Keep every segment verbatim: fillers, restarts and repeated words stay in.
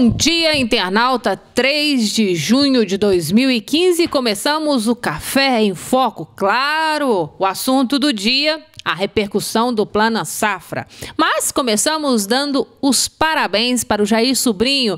Bom dia, internauta. três de junho de dois mil e quinze, começamos o Café em Foco. Claro, o assunto do dia, a repercussão do Plano Safra. Mas começamos dando os parabéns para o Jair Sobrinho,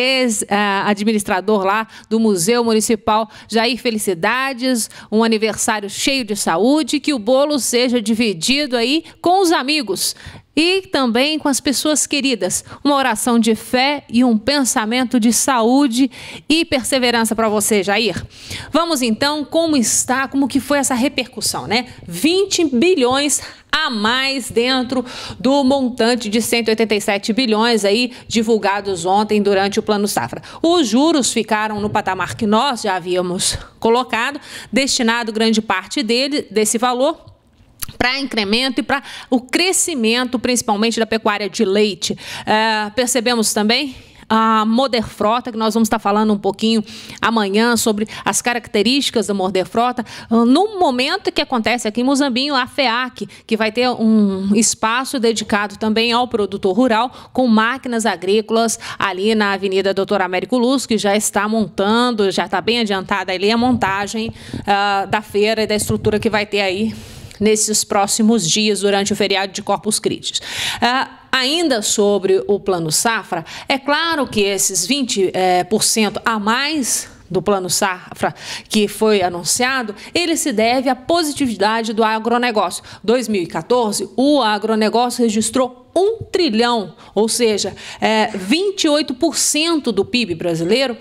ex-administrador lá do Museu Municipal. Jair, felicidades, um aniversário cheio de saúde, que o bolo seja dividido aí com os amigos e também com as pessoas queridas. Uma oração de fé e um pensamento de saúde e perseverança para você, Jair. Vamos então, como está, como que foi essa repercussão, né? vinte bilhões a mais dentro do montante de cento e oitenta e sete bilhões aí divulgados ontem durante o Plano Safra. Os juros ficaram no patamar que nós já havíamos colocado, destinado grande parte dele, desse valor para incremento e para o crescimento, principalmente da pecuária de leite. É, percebemos também a Moderfrota, que nós vamos estar falando um pouquinho amanhã sobre as características da Moderfrota, no momento que acontece aqui em Muzambinho, a FEAC, que vai ter um espaço dedicado também ao produtor rural, com máquinas agrícolas ali na Avenida Doutor Américo Luz, que já está montando, já está bem adiantada ali a montagem uh, da feira e da estrutura que vai ter aí nesses próximos dias, durante o feriado de Corpus Christi. Uh, ainda sobre o Plano Safra, é claro que esses vinte por cento eh, a mais do Plano Safra que foi anunciado, ele se deve à positividade do agronegócio. dois mil e quatorze, o agronegócio registrou um trilhão, ou seja, é, vinte e oito por cento do P I B brasileiro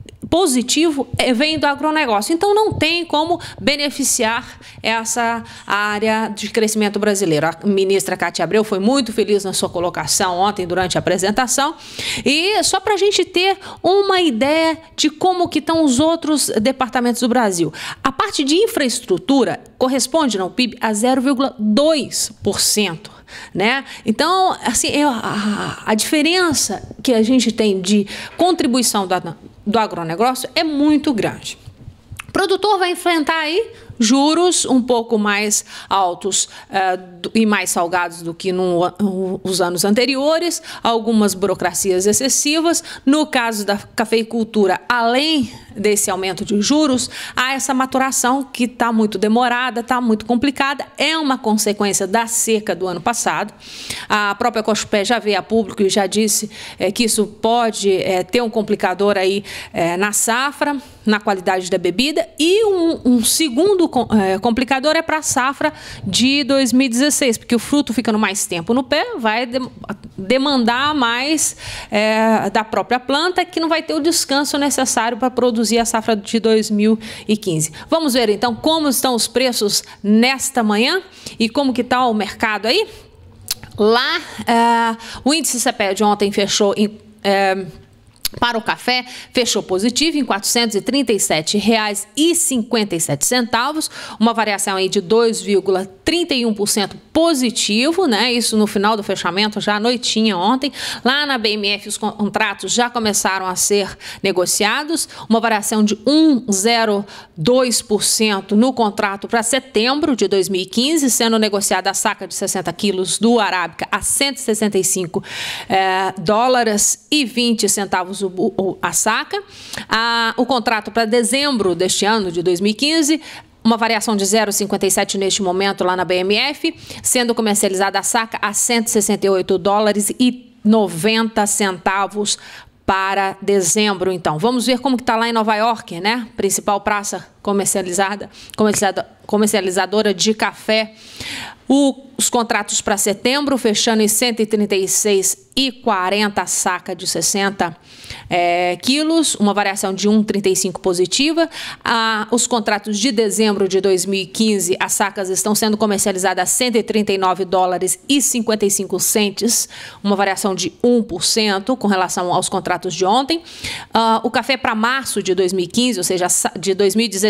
positivo vem do agronegócio. Então, não tem como beneficiar essa área de crescimento brasileiro. A ministra Cátia Abreu foi muito feliz na sua colocação ontem durante a apresentação. E só para a gente ter uma ideia de como que estão os outros departamentos do Brasil. A parte de infraestrutura corresponde no P I B a zero vírgula dois por cento. Né? Então, assim, é a, a diferença que a gente tem de contribuição da, do agronegócio é muito grande. O produtor vai enfrentar aí juros um pouco mais altos uh, e mais salgados do que nos no, anos anteriores, algumas burocracias excessivas. No caso da cafeicultura, além desse aumento de juros, há essa maturação que está muito demorada, está muito complicada, é uma consequência da seca do ano passado. A própria Cochupé já veio a público e já disse é, que isso pode é, ter um complicador aí é, na safra, na qualidade da bebida, e um, um segundo é, complicador é para a safra de dois mil e dezesseis, porque o fruto ficando mais tempo no pé vai de, demandar mais é, da própria planta, que não vai ter o descanso necessário para produzir a safra de dois mil e quinze. Vamos ver então como estão os preços nesta manhã e como que está o mercado aí. Lá, é, o índice CEPEA de ontem fechou em... É, para o café, fechou positivo em quatrocentos e trinta e sete reais e cinquenta e sete centavos, uma variação aí de dois vírgula trinta e um por cento positivo, né? Isso no final do fechamento, já à noitinha ontem. Lá na B M F, os contratos já começaram a ser negociados, uma variação de um vírgula zero dois por cento no contrato para setembro de dois mil e quinze, sendo negociada a saca de sessenta quilos do Arábica a cento e sessenta e cinco eh, dólares e vinte centavos a saca. Ah, o contrato para dezembro deste ano, de dois mil e quinze, uma variação de zero vírgula cinquenta e sete neste momento lá na B M F, sendo comercializada a saca a cento e sessenta e oito dólares e noventa centavos para dezembro. Então, vamos ver como que está lá em Nova York, né? Principal praça comercializada, comercializada, comercializadora de café. O, os contratos para setembro fechando em cento e trinta e seis e quarenta a saca de sessenta é, quilos, uma variação de um vírgula trinta e cinco positiva. Ah, os contratos de dezembro de dois mil e quinze, as sacas estão sendo comercializadas a cento e trinta e nove dólares e cinquenta e cinco centes, uma variação de um por cento com relação aos contratos de ontem. Ah, o café para março de dois mil e quinze, ou seja, de dois mil e dezesseis,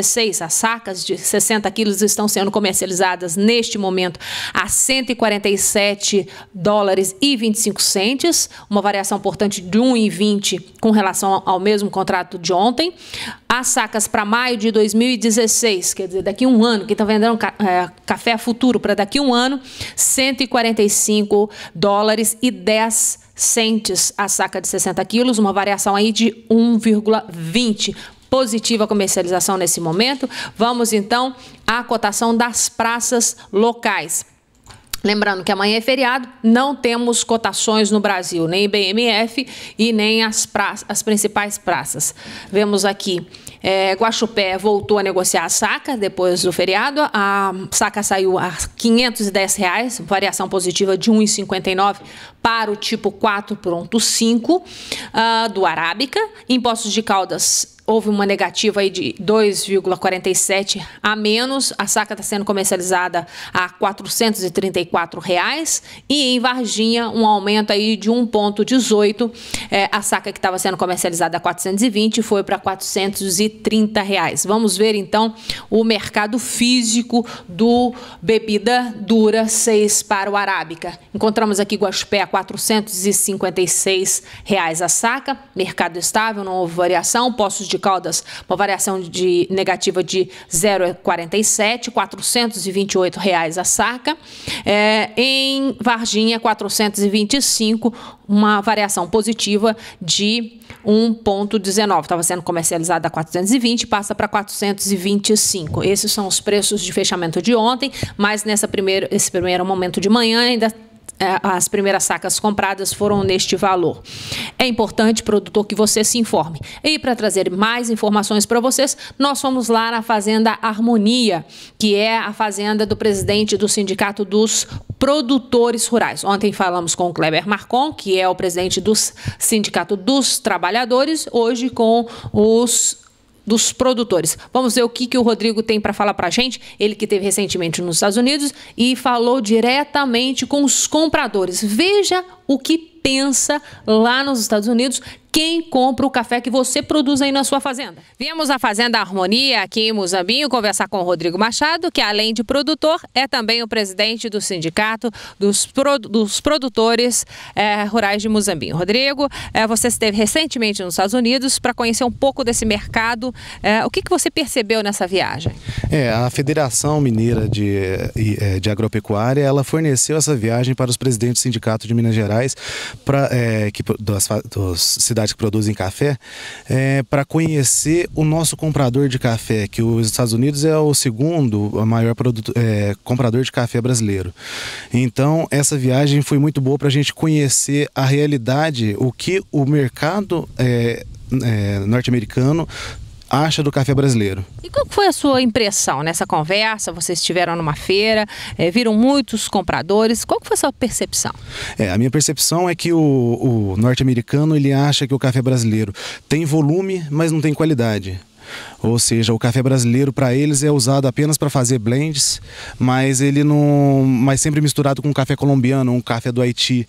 dezesseis. As sacas de sessenta quilos estão sendo comercializadas neste momento a cento e quarenta e sete dólares e vinte e cinco centes, uma variação, portanto, de um vírgula vinte com relação ao mesmo contrato de ontem. As sacas para maio de dois mil e dezesseis, quer dizer, daqui a um ano, quem está vendendo é, café a futuro para daqui a um ano, cento e quarenta e cinco dólares e dez centes a saca de sessenta quilos, uma variação aí de um vírgula vinte. Positiva a comercialização nesse momento. Vamos então à cotação das praças locais. Lembrando que amanhã é feriado, não temos cotações no Brasil, nem B M F e nem as, praças, as principais praças. Vemos aqui, é, Guaxupé voltou a negociar a saca depois do feriado. A saca saiu a quinhentos e dez reais, variação positiva de um vírgula cinquenta e nove para o tipo quatro ponto cinco uh, do Arábica. Impostos de Caldas, houve uma negativa aí de dois vírgula quarenta e sete a menos. A saca está sendo comercializada a quatrocentos e trinta e quatro reais. E em Varginha, um aumento aí de um vírgula dezoito. É, a saca que estava sendo comercializada a quatrocentos e vinte foi para quatrocentos e trinta reais. Vamos ver então o mercado físico do bebida dura seis para o Arábica. Encontramos aqui Guaxupé a quatrocentos e cinquenta e seis reais a saca. Mercado estável, não houve variação. Poços de Caldas, uma variação de negativa de zero vírgula quarenta e sete, quatrocentos e vinte e oito reais a saca. É, em Varginha, quatrocentos e vinte e cinco, uma variação positiva de um vírgula dezenove. Estava sendo comercializada a quatrocentos e vinte, passa para quatrocentos e vinte e cinco. Esses são os preços de fechamento de ontem, mas nessa primeira, esse primeiro momento de manhã ainda as primeiras sacas compradas foram neste valor. É importante, produtor, que você se informe. E para trazer mais informações para vocês, nós fomos lá na Fazenda Harmonia, que é a fazenda do presidente do Sindicato dos Produtores Rurais. Ontem falamos com o Kleber Marcon, que é o presidente do Sindicato dos Trabalhadores, hoje com os dos produtores. Vamos ver o que, que o Rodrigo tem para falar para a gente. Ele que esteve recentemente nos Estados Unidos e falou diretamente com os compradores. Veja o que pensa lá nos Estados Unidos quem compra o café que você produz aí na sua fazenda. Viemos à Fazenda Harmonia, aqui em Muzambinho, conversar com o Rodrigo Machado, que além de produtor, é também o presidente do Sindicato dos, produ dos Produtores é, Rurais de Muzambinho. Rodrigo, é, você esteve recentemente nos Estados Unidos para conhecer um pouco desse mercado. É, o que, que você percebeu nessa viagem? É, a Federação Mineira de, de Agropecuária, ela forneceu essa viagem para os presidentes do Sindicato de Minas Gerais, pra, é, que, das, dos cidades que produzem café, é, para conhecer o nosso comprador de café, que os Estados Unidos é o segundo maior produto, é, comprador de café brasileiro. Então, essa viagem foi muito boa para a gente conhecer a realidade, o que o mercado é, é, norte-americano acha do café brasileiro. E qual foi a sua impressão nessa conversa? Vocês estiveram numa feira, é, viram muitos compradores. Qual foi a sua percepção? É, a minha percepção é que o, o norte-americano ele acha que o café brasileiro tem volume, mas não tem qualidade. Ou seja, o café brasileiro para eles é usado apenas para fazer blends, mas ele não, mas sempre misturado com um café colombiano, um café do Haiti.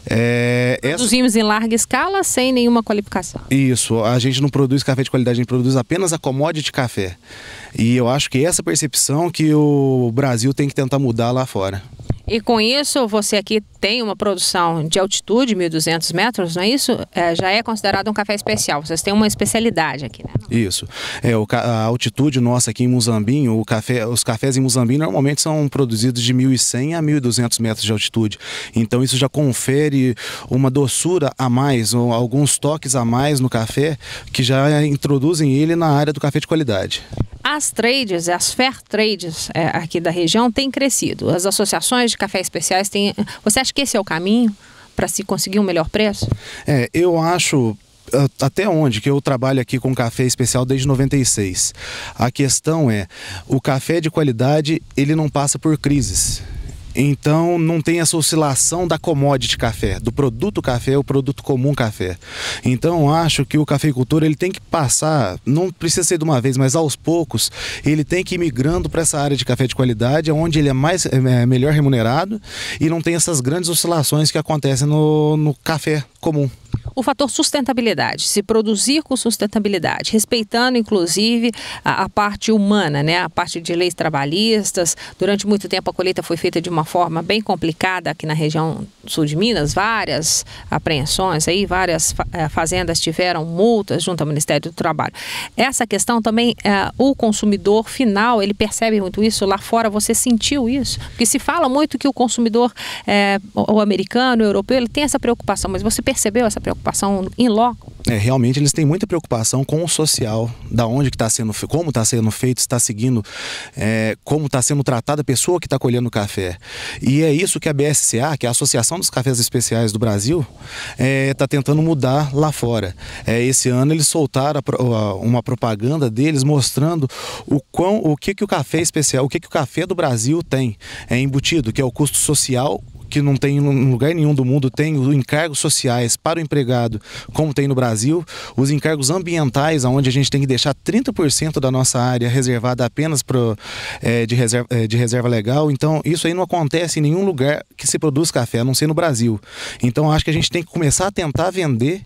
É, Produzimos essa... em larga escala sem nenhuma qualificação. Isso, a gente não produz café de qualidade, a gente produz apenas a commodity café. E eu acho que é essa percepção que o Brasil tem que tentar mudar lá fora. E com isso, você aqui tem uma produção de altitude, mil e duzentos metros, não é isso? É, já é considerado um café especial. Vocês têm uma especialidade aqui, né? Isso. É, o, a altitude nossa aqui em Muzambinho, o café, os cafés em Muzambinho normalmente são produzidos de mil e cem a mil e duzentos metros de altitude. Então isso já confere uma doçura a mais, ou alguns toques a mais no café, que já introduzem ele na área do café de qualidade. As trades, as fair trades é, aqui da região têm crescido. As associações de café especiais têm... Você acha que esse é o caminho para se conseguir um melhor preço? É, eu acho... Até onde que eu trabalho aqui com café especial desde noventa e seis. A questão é, o café de qualidade, ele não passa por crises. Então não tem essa oscilação da commodity café, do produto café ao produto comum café. Então acho que o cafeicultor ele tem que passar, não precisa ser de uma vez, mas aos poucos, ele tem que ir migrando para essa área de café de qualidade, onde ele é mais é, melhor remunerado e não tem essas grandes oscilações que acontecem no, no café comum. o fator sustentabilidade, se produzir com sustentabilidade, respeitando inclusive a, a parte humana, né? A parte de leis trabalhistas. Durante muito tempo a colheita foi feita de uma forma bem complicada aqui na região sul de Minas, várias apreensões aí, várias fazendas tiveram multas junto ao Ministério do Trabalho. Essa questão também, é, o consumidor final, ele percebe muito isso. Lá fora você sentiu isso? Porque se fala muito que o consumidor, é, o americano, o europeu, ele tem essa preocupação, mas você percebeu essa preocupação in loco? É, realmente eles têm muita preocupação com o social, da onde que está sendo, como está sendo feito, está seguindo, é, como está sendo tratada a pessoa que está colhendo o café. E é isso que a B S C A, que é a Associação dos Cafés Especiais do Brasil, está é, tentando mudar lá fora. É, esse ano eles soltaram a, a, uma propaganda deles mostrando o, quão, o que, que o café especial, o que, que o café do Brasil tem é, embutido, que é o custo social, que não tem em lugar nenhum do mundo, tem os encargos sociais para o empregado, como tem no Brasil, os encargos ambientais, onde a gente tem que deixar trinta por cento da nossa área reservada apenas pro, é, de, reserva, é, de reserva legal. Então, isso aí não acontece em nenhum lugar que se produz café, a não ser no Brasil. Então, acho que a gente tem que começar a tentar vender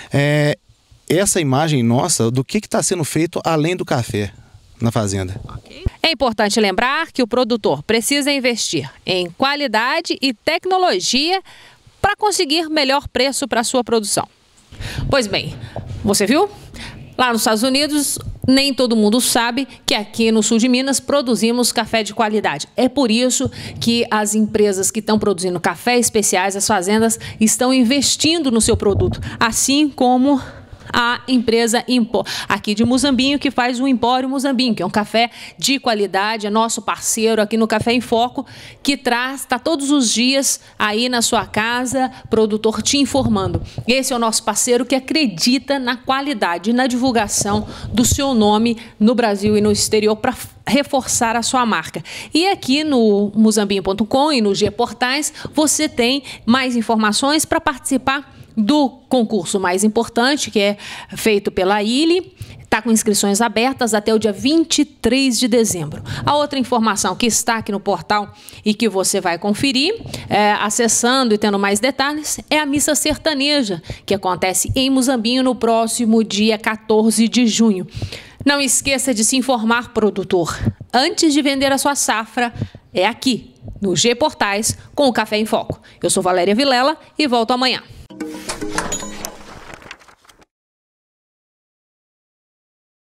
é, essa imagem nossa do que está sendo feito além do café na fazenda. É importante lembrar que o produtor precisa investir em qualidade e tecnologia para conseguir melhor preço para a sua produção. Pois bem, você viu? Lá nos Estados Unidos, nem todo mundo sabe que aqui no sul de Minas produzimos café de qualidade. É por isso que as empresas que estão produzindo café especiais, as fazendas, estão investindo no seu produto, assim como a empresa Impo, aqui de Muzambinho, que faz o Empório Muzambinho, que é um café de qualidade, é nosso parceiro aqui no Café em Foco, que traz, está todos os dias aí na sua casa, produtor te informando. Esse é o nosso parceiro que acredita na qualidade e na divulgação do seu nome no Brasil e no exterior para reforçar a sua marca. E aqui no muzambinho ponto com e no G Portais você tem mais informações para participar do concurso mais importante, que é feito pela I L I, está com inscrições abertas até o dia vinte e três de dezembro. A outra informação que está aqui no portal e que você vai conferir, é, acessando e tendo mais detalhes, é a Missa Sertaneja, que acontece em Muzambinho no próximo dia quatorze de junho. Não esqueça de se informar, produtor. Antes de vender a sua safra, é aqui, no G Portais, com o Café em Foco. Eu sou Valéria Vilela e volto amanhã.